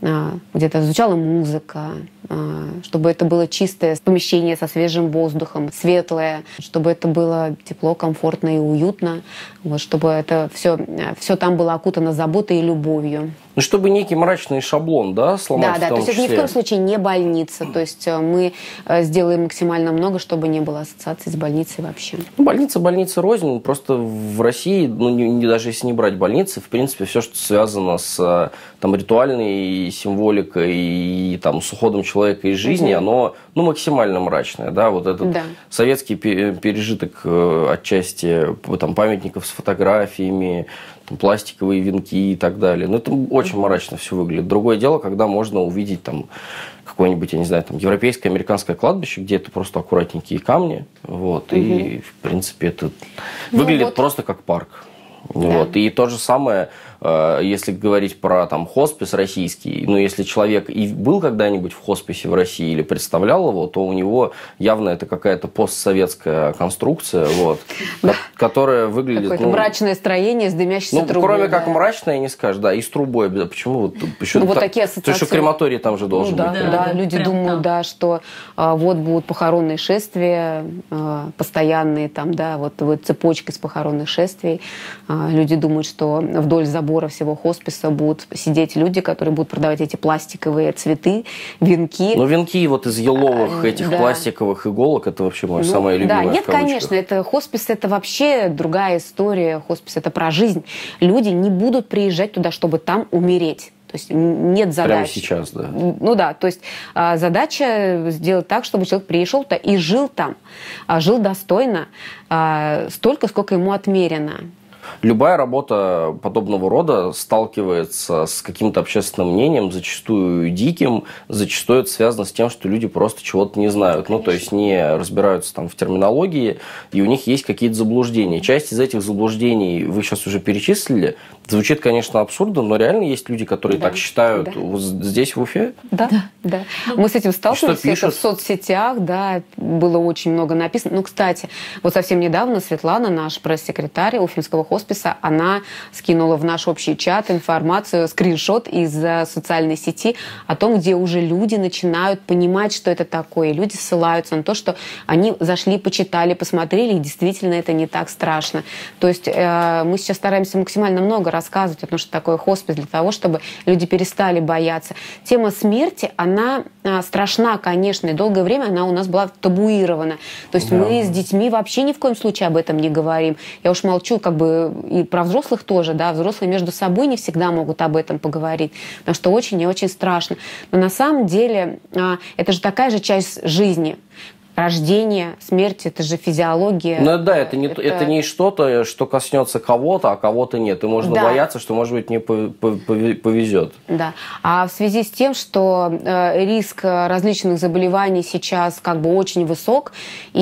где-то звучала музыка, чтобы это было чистое помещение со свежим воздухом, светлое, чтобы это было тепло, комфортно и уютно, вот, чтобы это все, все там было окутано заботой и любовью. Ну, чтобы некий мрачный шаблон, да, сломать. Да, да, то есть числе. Это ни в коем случае не больница, то есть мы сделаем максимально много, чтобы не было ассоциации с больницей вообще. Больница, больница рознь, просто в России, ну, не, не, даже если не брать больницы, в принципе, все, что связано с там, ритуальной символикой и там, с уходом человека из жизни, угу. оно ну, максимально мрачное, да, вот этот да. советский пережиток отчасти там, памятников с фотографиями, там, пластиковые венки и так далее. Ну, это очень мрачно все выглядит. Другое дело, когда можно увидеть там какое-нибудь, я не знаю, там, европейское, американское кладбище, где это просто аккуратненькие камни, вот, угу. и, в принципе, это ну, выглядит вот. просто как парк. Да. Вот. И то же самое, если говорить про там, хоспис российский, ну, если человек и был когда-нибудь в хосписе в России или представлял его, то у него явно это какая-то постсоветская конструкция, вот, да. которая выглядит... Какое-то ну, мрачное строение с дымящейся ну, трубой. Кроме да. как мрачное, не скажешь, да, и с трубой. Почему? Вот, еще ну, вот так, такие ассоциации. То, что крематорий там же должен ну, да, быть. Да, да, люди Прям думают, там. да, что а, вот будут похоронные шествия, а, постоянные там, да, вот, вот цепочка из похоронных шествий. А, люди думают, что вдоль забора всего хосписа будут сидеть люди, которые будут продавать эти пластиковые цветы, венки. Ну, венки вот из еловых этих да. пластиковых иголок, это вообще моя ну, самая любимая. Да, нет, конечно, это хоспис, это вообще другая история. Хоспис – это про жизнь. Люди не будут приезжать туда, чтобы там умереть. То есть нет задачи. Прямо сейчас, да. Ну да, то есть а, задача сделать так, чтобы человек пришел туда и жил там, а, жил достойно, а, столько, сколько ему отмерено. Любая работа подобного рода сталкивается с каким-то общественным мнением, зачастую диким, зачастую это связано с тем, что люди просто чего-то не знают, Конечно. ну, то есть не разбираются там в терминологии, и у них есть какие-то заблуждения. Часть из этих заблуждений вы сейчас уже перечислили. Звучит, конечно, абсурдно, но реально есть люди, которые да. так считают да. вот здесь, в Уфе. Да, да. да. Мы с этим сталкивались это в соцсетях, да, было очень много написано. Ну, кстати, вот совсем недавно Светлана, наш пресс-секретарь Уфимского хосписа, она скинула в наш общий чат информацию, скриншот из социальной сети о том, где уже люди начинают понимать, что это такое. И люди ссылаются на то, что они зашли, почитали, посмотрели, и действительно это не так страшно. То есть э, мы сейчас стараемся максимально много рассказывать о том, что такое хоспис, для того, чтобы люди перестали бояться. Тема смерти, она э, страшна, конечно, и долгое время она у нас была табуирована. То есть да. мы с детьми вообще ни в коем случае об этом не говорим. Я уж молчу, как бы и про взрослых тоже, да, взрослые между собой не всегда могут об этом поговорить, потому что очень и очень страшно. Но на самом деле это же такая же часть жизни. Рождение, смерть – это же физиология. Ну да, это не, это... это не что-то, что коснется кого-то, а кого-то нет. И можно да. бояться, что, может быть, не повезет. Да. А в связи с тем, что э, риск различных заболеваний сейчас как бы очень высок,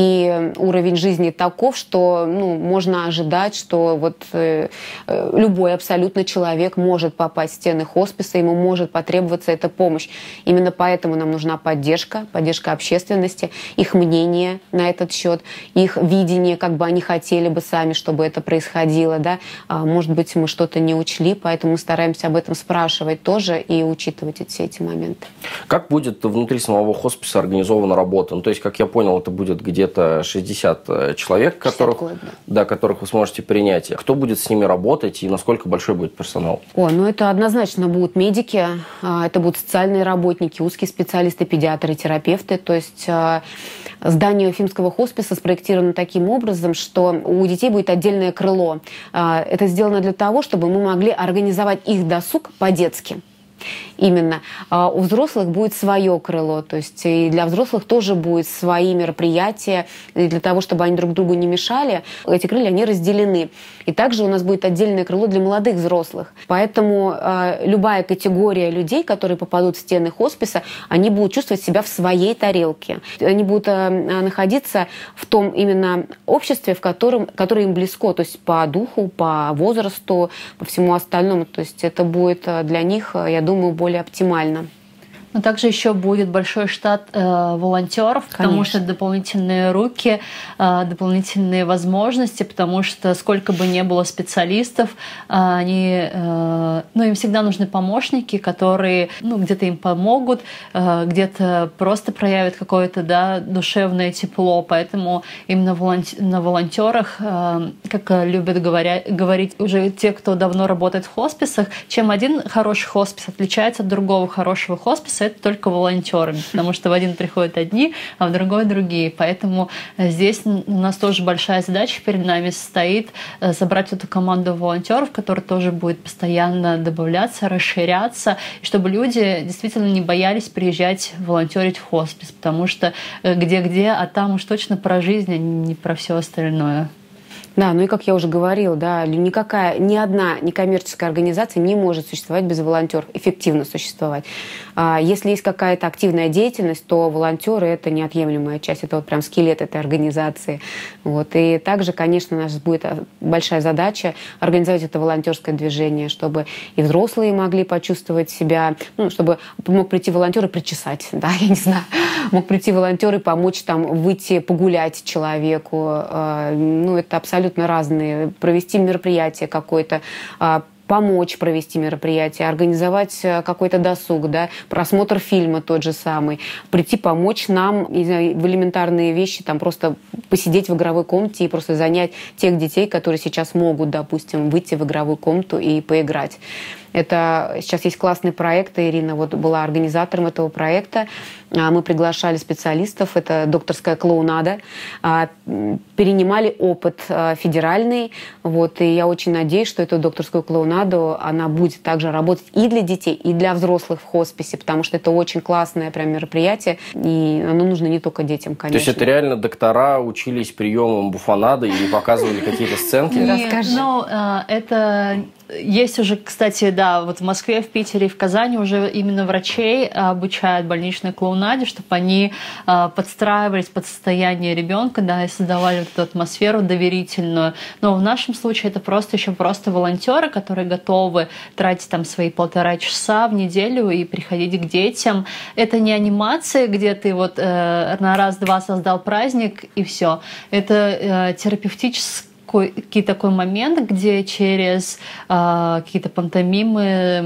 и уровень жизни таков, что ну, можно ожидать, что вот, э, любой абсолютно человек может попасть в стены хосписа, ему может потребоваться эта помощь. Именно поэтому нам нужна поддержка, поддержка общественности, их мнение на этот счет, их видение, как бы они хотели бы сами, чтобы это происходило, да, может быть, мы что-то не учли, поэтому мы стараемся об этом спрашивать тоже и учитывать все эти моменты. Как будет внутри самого хосписа организована работа? Ну, то есть, как я понял, это будет где-то шестьдесят человек, которых, год, да. Да, которых вы сможете принять. Кто будет с ними работать и насколько большой будет персонал? О, ну это однозначно будут медики, это будут социальные работники, узкие специалисты, педиатры, терапевты, то есть здание Уфимского хосписа спроектировано таким образом, что у детей будет отдельное крыло. Это сделано для того, чтобы мы могли организовать их досуг по-детски. Именно. А у взрослых будет свое крыло, то есть и для взрослых тоже будут свои мероприятия, и для того, чтобы они друг другу не мешали, эти крылья, они разделены. И также у нас будет отдельное крыло для молодых взрослых. Поэтому э, любая категория людей, которые попадут в стены хосписа, они будут чувствовать себя в своей тарелке. Они будут э, находиться в том именно обществе, в котором, которое им близко, то есть по духу, по возрасту, по всему остальному. То есть это будет для них, я думаю, более оптимально. Но также еще будет большой штат э, волонтеров, Конечно. Потому что дополнительные руки, э, дополнительные возможности, потому что сколько бы ни было специалистов, э, они, э, ну, им всегда нужны помощники, которые ну, где-то им помогут, э, где-то просто проявят какое-то да, душевное тепло. Поэтому именно волонтер, на волонтерах, э, как любят говоря, говорить уже те, кто давно работает в хосписах, чем один хороший хоспис отличается от другого хорошего хосписа, это только волонтерами, потому что в один приходят одни, а в другой другие. Поэтому здесь у нас тоже большая задача перед нами стоит собрать эту команду волонтеров, которая тоже будет постоянно добавляться, расширяться, и чтобы люди действительно не боялись приезжать волонтерить в хоспис, потому что где-где, а там уж точно про жизнь, а не про все остальное. Да, ну и как я уже говорила, да, никакая, ни одна некоммерческая организация не может существовать без волонтеров, эффективно существовать. Если есть какая-то активная деятельность, то волонтеры — это неотъемлемая часть, это вот прям скелет этой организации. Вот. И также, конечно, у нас будет большая задача организовать это волонтерское движение, чтобы и взрослые могли почувствовать себя, ну, чтобы мог прийти волонтер и причесать, да, я не знаю, мог прийти волонтер и помочь там выйти погулять человеку. Ну, это абсолютно разные. Провести мероприятие какое-то, помочь провести мероприятие, организовать какой-то досуг, да, просмотр фильма тот же самый, прийти помочь нам, не знаю, в элементарные вещи, там просто посидеть в игровой комнате и просто занять тех детей, которые сейчас могут, допустим, выйти в игровую комнату и поиграть. Это сейчас есть классный проект, Ирина вот была организатором этого проекта. Мы приглашали специалистов, это докторская клоунада, перенимали опыт федеральный, вот, и я очень надеюсь, что эту докторскую клоунаду, она будет также работать и для детей, и для взрослых в хосписе, потому что это очень классное прям мероприятие, и оно нужно не только детям, конечно. То есть это реально доктора учились приемам буфонады и показывали какие-то сценки? Расскажи. Ну, это... Есть уже, кстати, да, вот в Москве, в Питере и в Казани уже именно врачей обучают больничной клоунаде, чтобы они подстраивались под состояние ребенка, да, и создавали вот эту атмосферу доверительную. Но в нашем случае это просто еще просто волонтеры, которые готовы тратить там свои полтора часа в неделю и приходить к детям. Это не анимация, где ты вот э, на раз-два создал праздник и все. Это э, терапевтическое Какой, такой момент, где через э, какие-то пантомимы,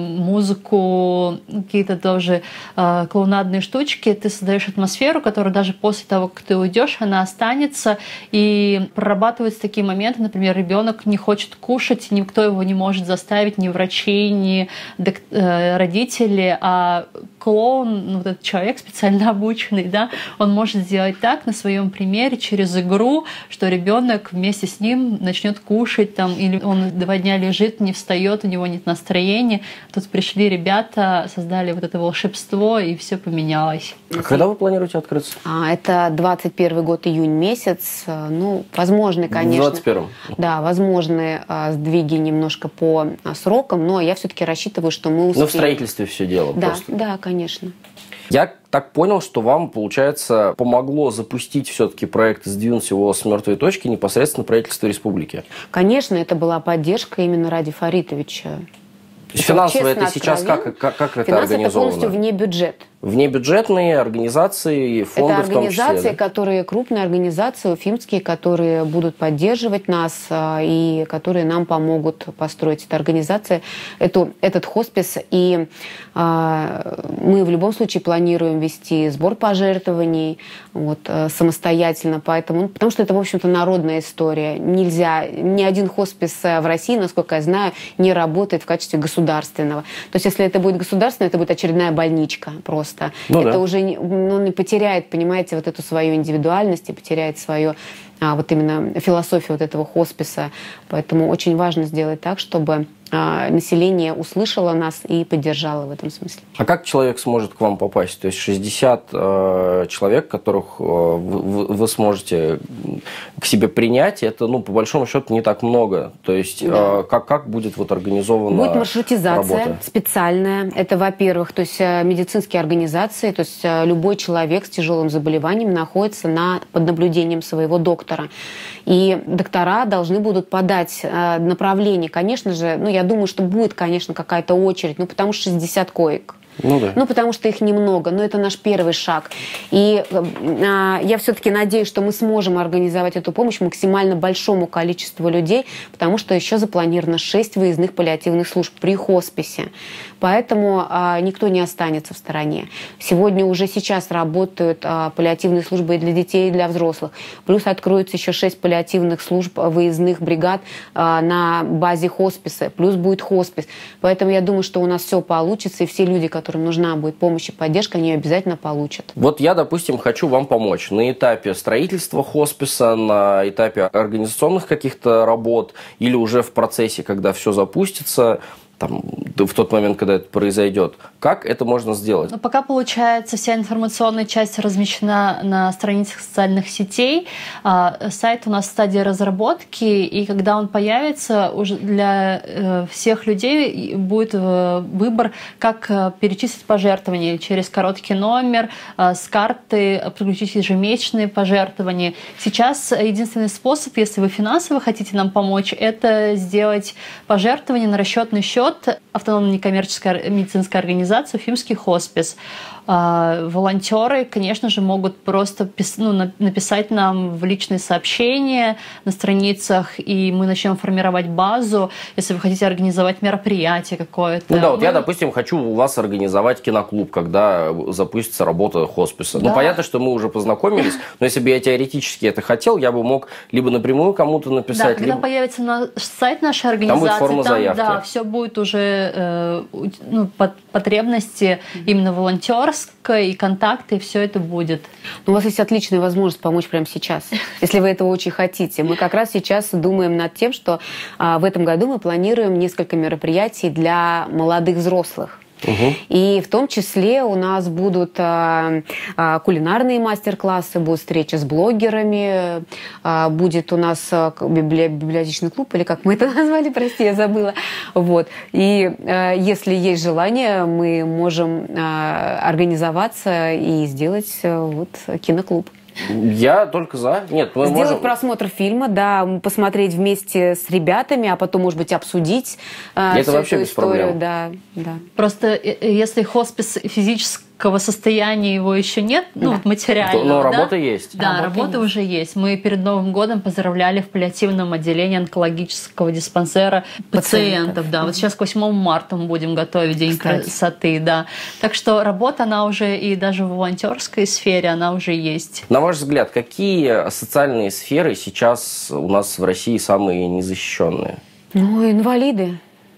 музыку, какие-то тоже э, клоунадные штучки ты создаешь атмосферу, которая даже после того, как ты уйдешь, она останется, и прорабатываются такие моменты, например, ребенок не хочет кушать, никто его не может заставить, ни врачи, ни э, родители, а клоун, ну, вот этот человек специально обученный, да, он может сделать так на своем примере через игру, что ребенок вместе с ним начнет кушать, там, или он два дня лежит, не встает, у него нет настроения. Тут пришли ребята, создали вот это волшебство, и все поменялось. А когда вы планируете открыться? А, это двадцать первый год, июнь месяц. Ну, возможны, конечно. В двадцать первом? Да, возможны а, сдвиги немножко по а, срокам, но я все-таки рассчитываю, что мы успеем. Но в строительстве все дело да, просто. Да, конечно. Я так понял, что вам, получается, помогло запустить все-таки проект и сдвинуть его с мертвой точки непосредственно правительство республики. Конечно, это была поддержка именно Ради Фаритовича. То есть финансово это сейчас как, как, как это Финансово организовано? Это полностью вне бюджет. Внебюджетные организации, фонды это в том числе. Это организации, которые, крупные организации уфимские, которые будут поддерживать нас и которые нам помогут построить эту организацию, эту, этот хоспис. И а, мы в любом случае планируем вести сбор пожертвований вот, самостоятельно, поэтому, потому что это, в общем-то, народная история. Нельзя, ни один хоспис в России, насколько я знаю, не работает в качестве государственного. То есть, если это будет государственное, это будет очередная больничка просто. Ну, это да. уже не, ну, не потеряет, понимаете, вот эту свою индивидуальность и потеряет свою а, вот именно философию вот этого хосписа. Поэтому очень важно сделать так, чтобы население услышало нас и поддержало в этом смысле. А как человек сможет к вам попасть? То есть шестьдесят э, человек, которых э, вы, вы сможете к себе принять, это, ну, по большому счету, не так много. То есть да. э, как, как будет вот организована Будет маршрутизация работа? Специальная. Это, во-первых, то есть медицинские организации, то есть любой человек с тяжелым заболеванием находится на, под наблюдением своего доктора. И доктора должны будут подать э, направление. Конечно же, ну, я думаю, что будет, конечно, какая-то очередь, ну, потому что шестьдесят коек. Ну, да. Ну, потому что их немного, но это наш первый шаг. И э, я все-таки надеюсь, что мы сможем организовать эту помощь максимально большому количеству людей, потому что еще запланировано шесть выездных паллиативных служб при хосписе. Поэтому э, никто не останется в стороне. Сегодня уже сейчас работают э, паллиативные службы и для детей, и для взрослых. Плюс откроется еще шесть паллиативных служб выездных бригад э, на базе хосписа. Плюс будет хоспис. Поэтому я думаю, что у нас все получится, и все люди, которые которым нужна будет помощь и поддержка, они ее обязательно получат. Вот я, допустим, хочу вам помочь на этапе строительства хосписа, на этапе организационных каких-то работ или уже в процессе, когда все запустится, там, в тот момент, когда это произойдет. Как это можно сделать? Ну, пока, получается, вся информационная часть размещена на страницах социальных сетей. Сайт у нас в стадии разработки, и когда он появится, уже для всех людей будет выбор, как перечислить пожертвования через короткий номер, с карты подключить ежемесячные пожертвования. Сейчас единственный способ, если вы финансово хотите нам помочь, это сделать пожертвование на расчетный счет автономной некоммерческой медицинской организации «Уфимский хоспис». Волонтеры, конечно же, могут просто ну, написать нам в личные сообщения на страницах, и мы начнем формировать базу, если вы хотите организовать мероприятие какое-то. Ну да, вот мы... я, допустим, хочу у вас организовать киноклуб, когда запустится работа хосписа. Да. Ну, понятно, что мы уже познакомились, но если бы я теоретически это хотел, я бы мог либо напрямую кому-то написать, да, либо... когда появится на сайт нашей организации, там будет форма там, заявки. Да, все будет уже э, ну, под потребности именно волонтерской, и контакты, и все это будет. У вас есть отличная возможность помочь прямо сейчас, если вы этого очень хотите. Мы как раз сейчас думаем над тем, что а, в этом году мы планируем несколько мероприятий для молодых взрослых. Угу. И в том числе у нас будут а, а, кулинарные мастер-классы, будут встречи с блогерами, а, будет у нас библи... библиотечный клуб, или как мы это назвали, прости, я забыла. Вот. И а, если есть желание, мы можем а, организоваться и сделать а, вот, киноклуб. Я только за. Нет, мы Сделать можем... просмотр фильма, да, посмотреть вместе с ребятами, а потом, может быть, обсудить Это всю вообще эту без историю. проблем. Да, да. Просто если хоспис физического состояния его еще нет, ну, Да. материального, Но да? работа есть. Да, Работа работа есть. уже есть. Мы перед Новым годом поздравляли в паллиативном отделении онкологического диспансера пациентов. Пациентов. Да, вот сейчас к восьмому марта мы будем готовить День Кстати. красоты. Да. Так что работа, она уже и даже в волонтерской сфере, она уже есть. На ваш взгляд, какие социальные сферы сейчас у нас в России самые незащищенные? Ну, инвалиды.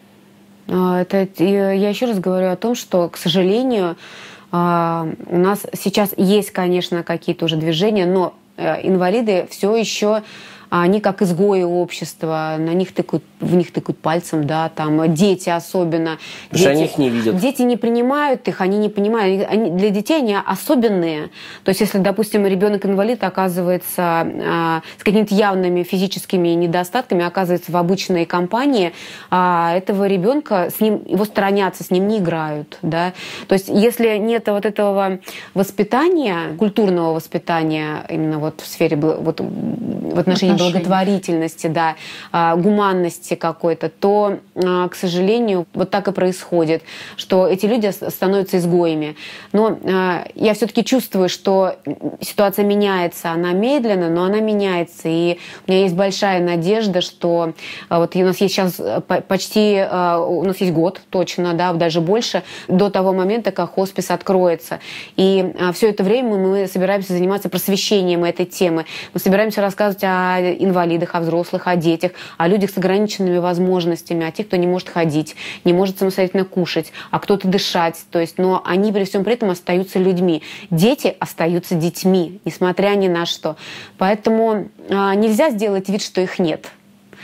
Это, я еще раз говорю о том, что, к сожалению, у нас сейчас есть, конечно, какие-то уже движения, но инвалиды все еще, они как изгои общества, на них тыкают, в них тыкают пальцем, да, там дети особенно. Потому дети, что они их не видят. Дети не принимают их, они не понимают. Они, для детей они особенные. То есть, если, допустим, ребенок-инвалид оказывается э, с какими-то явными физическими недостатками, оказывается в обычной компании, э, этого ребенка, с ним, его сторонятся, с ним не играют. Да? То есть, если нет вот этого воспитания, культурного воспитания именно вот в сфере, вот, в отношении благотворительности, да, гуманности какой-то, то, к сожалению, вот так и происходит, что эти люди становятся изгоями. Но я все-таки чувствую, что ситуация меняется, она медленно, но она меняется. И у меня есть большая надежда, что вот у нас есть сейчас почти, у нас есть год точно, да, даже больше, до того момента, как хоспис откроется. И все это время мы собираемся заниматься просвещением этой темы. Мы собираемся рассказывать о инвалидах, о взрослых, о детях, о людях с ограниченными возможностями, о тех, кто не может ходить, не может самостоятельно кушать, а кто-то дышать. То есть, но они при всем при этом остаются людьми. Дети остаются детьми, несмотря ни на что. Поэтому а, нельзя сделать вид, что их нет.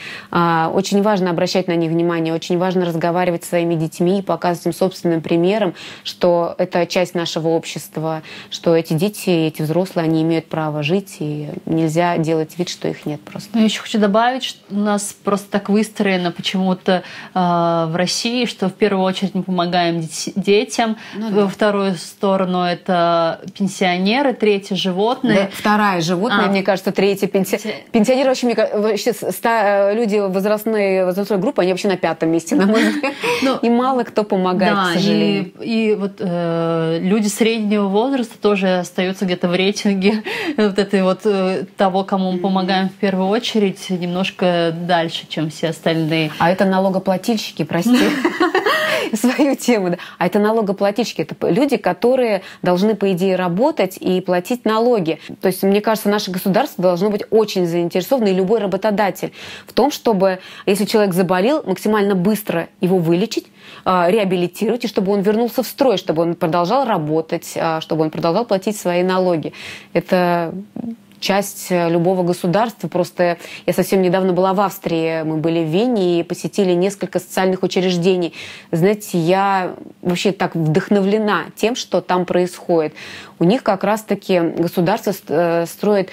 Очень важно обращать на них внимание, очень важно разговаривать с своими детьми, показывать им собственным примером, что это часть нашего общества, что эти дети, эти взрослые, они имеют право жить, и нельзя делать вид, что их нет просто. Ну, еще хочу добавить, что у нас просто так выстроено почему-то э, в России, что в первую очередь мы помогаем детям, ну, да. Во вторую сторону это пенсионеры, третье животные. Да, вторая животные, а. мне кажется, третье пенсионеры. Пенсионеры вообще, мне кажется, люди возрастной, возрастной группы, они вообще на пятом месте, на мой взгляд. Ну, и мало кто помогает, да, к сожалению. И, и вот э, люди среднего возраста тоже остаются где-то в рейтинге вот этой вот э, того, кому мы помогаем в первую очередь, немножко дальше, чем все остальные. А это налогоплательщики, прости. Свою тему, да. А это налогоплательщики, это люди, которые должны, по идее, работать и платить налоги. То есть, мне кажется, наше государство должно быть очень заинтересовано, и любой работодатель, в том, чтобы, если человек заболел, максимально быстро его вылечить, реабилитировать, и чтобы он вернулся в строй, чтобы он продолжал работать, чтобы он продолжал платить свои налоги. Это часть любого государства. Просто я совсем недавно была в Австрии, мы были в Вене и посетили несколько социальных учреждений. Знаете, я вообще так вдохновлена тем, что там происходит. У них как раз-таки государство строит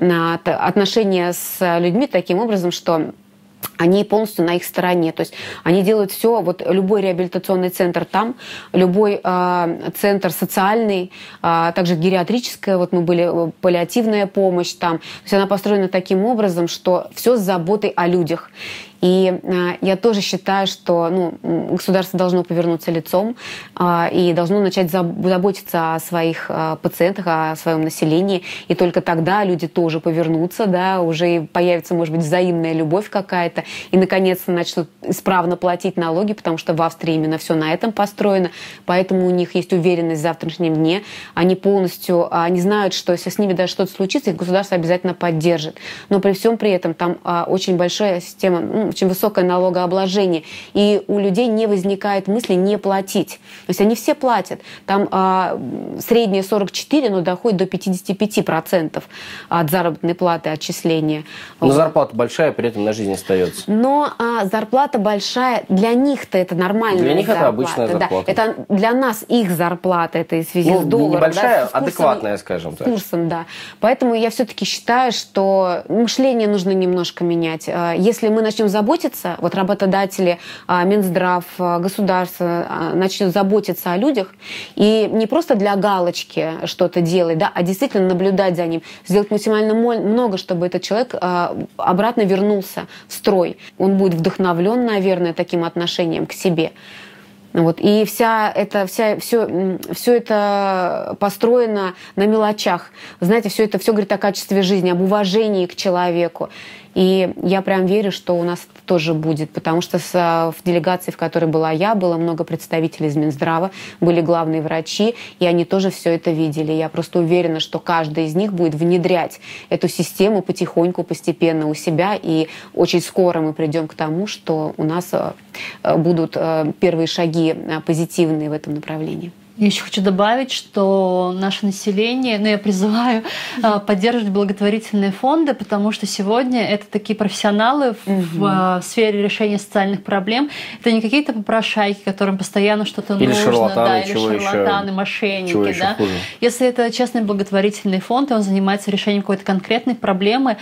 отношения с людьми таким образом, что они полностью на их стороне. То есть они делают все, вот любой реабилитационный центр там, любой э, центр социальный, э, также гериатрическая, вот мы были, паллиативная помощь там. То есть она построена таким образом, что все с заботой о людях. И э, я тоже считаю, что ну, государство должно повернуться лицом э, и должно начать заботиться о своих э, пациентах, о своем населении. И только тогда люди тоже повернутся, да, уже появится, может быть, взаимная любовь какая-то. И, наконец-то, начнут исправно платить налоги, потому что в Австрии именно все на этом построено. Поэтому у них есть уверенность в завтрашнем дне. Они полностью они знают, что если с ними даже что-то случится, их государство обязательно поддержит. Но при всем при этом там э, очень большая система, ну, очень высокое налогообложение, и у людей не возникает мысли не платить. То есть они все платят. Там а, среднее сорок четыре, но доходит до пятьдесят пять процентов от заработной платы отчисления. Но вот. Зарплата большая, при этом на жизнь остается. Но а, зарплата большая, для них-то это нормальная Для них зарплата. это обычная зарплата. Да. Это для нас их зарплата, это в связи ну, с долларом. Небольшая, да, с курсом, адекватная, скажем так. С курсом, да. Поэтому я все-таки считаю, что мышление нужно немножко менять. Если мы начнем заботиться, вот работодатели, Минздрав, государство начнет заботиться о людях и не просто для галочки что-то делать, да, а действительно наблюдать за ним, сделать максимально много, чтобы этот человек обратно вернулся в строй. Он будет вдохновлен, наверное, таким отношением к себе. Вот. И вся это, вся, все, все это построено на мелочах. Знаете, все это все говорит о качестве жизни, об уважении к человеку. И я прям верю, что у нас это тоже будет, потому что с, в делегации, в которой была я, было много представителей из Минздрава, были главные врачи, и они тоже все это видели. Я просто уверена, что каждый из них будет внедрять эту систему потихоньку, постепенно у себя, и очень скоро мы придем к тому, что у нас будут первые шаги позитивные в этом направлении. Я еще хочу добавить, что наше население, ну, я призываю поддерживать благотворительные фонды, потому что сегодня это такие профессионалы в, угу. в сфере решения социальных проблем. Это не какие-то попрошайки, которым постоянно что-то или нужно, шарлатаны, да, или шарлатаны, еще, мошенники. Да. Если это честный благотворительный фонд, и он занимается решением какой-то конкретной проблемы,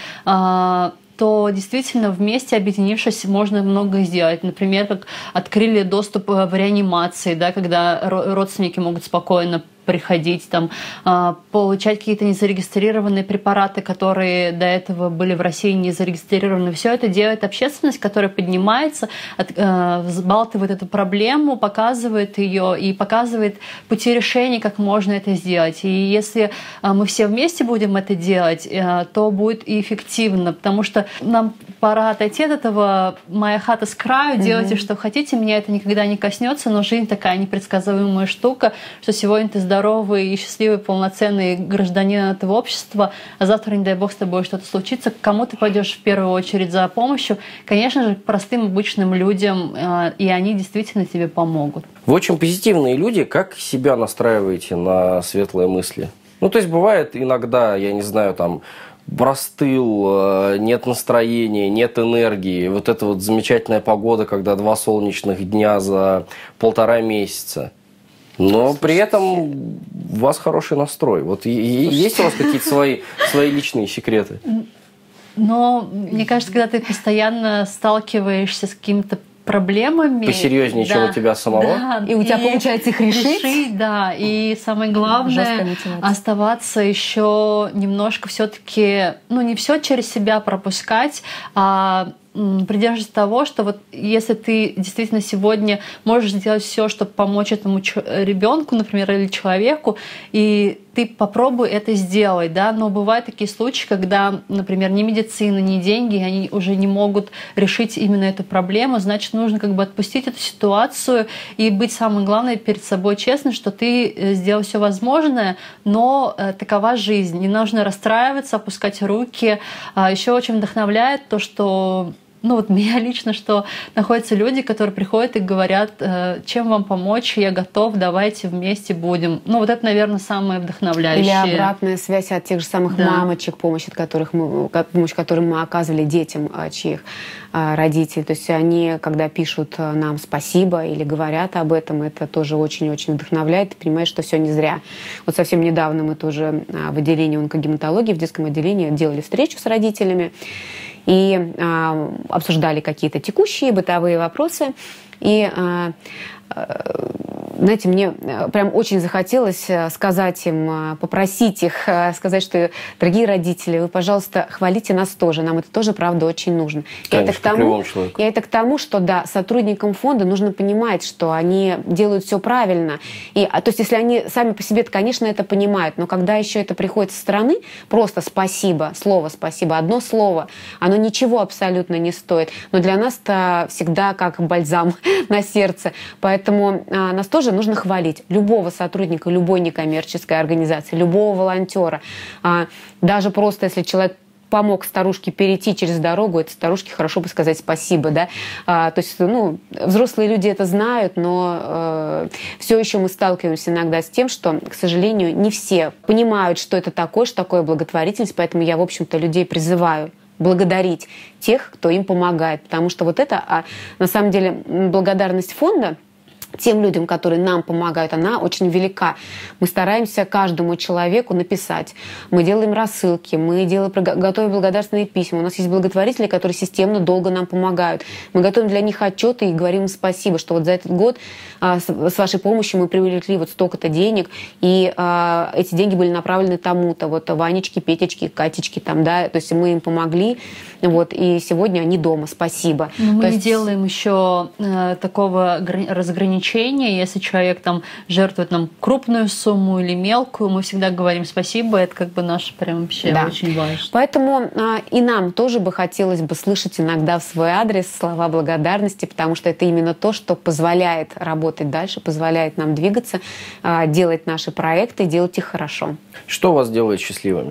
то действительно вместе, объединившись, можно многое сделать. Например, как открыли доступ в реанимации, да, когда родственники могут спокойно приходить, там, получать какие-то незарегистрированные препараты, которые до этого были в России не зарегистрированы. Все это делает общественность, которая поднимается, взбалтывает эту проблему, показывает ее и показывает пути решения, как можно это сделать. И если мы все вместе будем это делать, то будет и эффективно, потому что нам пора отойти от этого «моя хата с краю», делайте, mm-hmm. что хотите, меня это никогда не коснется, но жизнь такая непредсказуемая штука, что сегодня ты здоровый и счастливый, полноценный гражданин этого общества, а завтра, не дай бог, с тобой что-то случится, к кому ты пойдешь в первую очередь за помощью? Конечно же, к простым обычным людям, и они действительно тебе помогут. Вы очень позитивные люди. Как себя настраиваете на светлые мысли? Ну, то есть бывает иногда, я не знаю, там, простыл, нет настроения, нет энергии. Вот эта вот замечательная погода, когда два солнечных дня за полтора месяца. Но при этом у вас хороший настрой. Вот есть у вас какие-то свои, свои личные секреты? Но мне кажется, когда ты постоянно сталкиваешься с какими-то проблемами. Посерьезнее, да, чем у тебя самого. Да, и у тебя и получается их решить. решить. Да, и самое главное оставаться еще немножко все-таки, ну не все через себя пропускать, а придерживаться того, что вот если ты действительно сегодня можешь сделать все, чтобы помочь этому ребенку, например, или человеку, и ты попробуй это сделать, да, но бывают такие случаи, когда, например, ни медицина, ни деньги, они уже не могут решить именно эту проблему, значит, нужно как бы отпустить эту ситуацию и быть, самое главное, перед собой честным, что ты сделал все возможное, но э, такова жизнь, не нужно расстраиваться, опускать руки. А еще очень вдохновляет то, что ну вот меня лично, что находятся люди, которые приходят и говорят, чем вам помочь, я готов, давайте вместе будем. Ну вот это, наверное, самое вдохновляющее. Или обратная связь от тех же самых да. мамочек, помощь, от которых мы, помощь, которую мы оказывали детям, чьих родителей. То есть они, когда пишут нам спасибо или говорят об этом, это тоже очень-очень вдохновляет. Ты понимаешь, что все не зря. Вот совсем недавно мы тоже в отделении онкогематологии, в детском отделении делали встречу с родителями и а, обсуждали какие-то текущие бытовые вопросы. И, а, а, знаете, мне прям очень захотелось сказать им, попросить их, сказать, что, дорогие родители, вы, пожалуйста, хвалите нас тоже. Нам это тоже, правда, очень нужно. Конечно, я, это к тому, я это к тому, что, да, сотрудникам фонда нужно понимать, что они делают все правильно. И, то есть, если они сами по себе, конечно, это понимают, но когда еще это приходит со стороны, просто спасибо, слово спасибо, одно слово, оно ничего абсолютно не стоит. Но для нас это всегда как бальзам на сердце. Поэтому а, нас тоже нужно хвалить. Любого сотрудника, любой некоммерческой организации, любого волонтера. А, даже просто, если человек помог старушке перейти через дорогу, этой старушке хорошо бы сказать спасибо, да. А, то есть, ну, взрослые люди это знают, но э, все еще мы сталкиваемся иногда с тем, что, к сожалению, не все понимают, что это такое, что такое благотворительность, поэтому я, в общем-то, людей призываю благодарить тех, кто им помогает, потому что вот это, а, на самом деле, благодарность фонда тем людям, которые нам помогают, она очень велика. Мы стараемся каждому человеку написать. Мы делаем рассылки, мы делаем, готовим благодарственные письма. У нас есть благотворители, которые системно долго нам помогают. Мы готовим для них отчеты и говорим им спасибо, что вот за этот год а, с, с вашей помощью мы привлекли вот столько-то денег, и а, эти деньги были направлены тому-то, вот Ванечке, Петечке, Катечке, там, да, то есть мы им помогли, вот, и сегодня они дома, спасибо. Но мы то не есть... делаем еще э, такого разграничения. Если человек там жертвует нам крупную сумму или мелкую, мы всегда говорим спасибо. Это как бы наше прям вообще да. очень важно. Поэтому а, и нам тоже бы хотелось бы слышать иногда в свой адрес слова благодарности, потому что это именно то, что позволяет работать дальше, позволяет нам двигаться, а, делать наши проекты, делать их хорошо. Что вас делает счастливыми?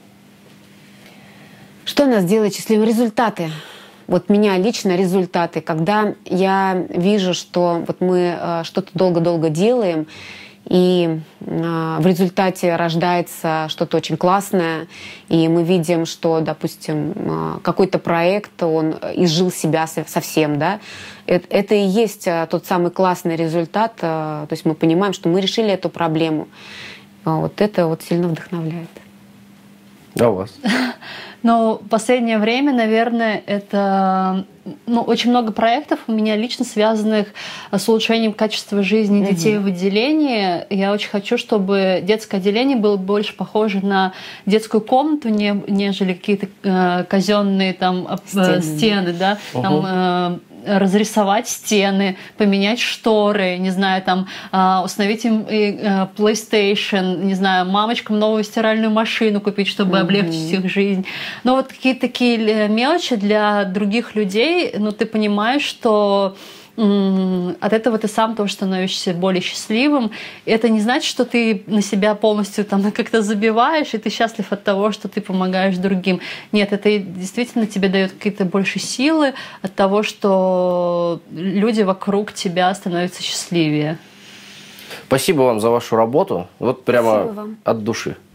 Что нас делает счастливыми? Результаты. Вот меня лично результаты, когда я вижу, что вот мы э, что-то долго-долго делаем, и э, в результате рождается что-то очень классное, и мы видим, что, допустим, э, какой-то проект, он изжил себя совсем, да, это, это и есть э, тот самый классный результат, э, то есть мы понимаем, что мы решили эту проблему. Вот это вот сильно вдохновляет. А у вас? Но в последнее время, наверное, это ну, очень много проектов у меня лично связанных с улучшением качества жизни детей угу. в отделении. Я очень хочу, чтобы детское отделение было больше похоже на детскую комнату, не, нежели какие-то э, казенные там стены, стены да, угу. там, э, разрисовать стены, поменять шторы, не знаю, там, установить им PlayStation, не знаю, мамочкам новую стиральную машину купить, чтобы mm-hmm. облегчить их жизнь. Но вот какие-то такие мелочи для других людей, но ты понимаешь, что от этого ты сам тоже становишься более счастливым. Это не значит, что ты на себя полностью там как-то забиваешь, и ты счастлив от того, что ты помогаешь другим. Нет, это действительно тебе дает какие-то больше силы от того, что люди вокруг тебя становятся счастливее. Спасибо вам за вашу работу. Вот прямо от души.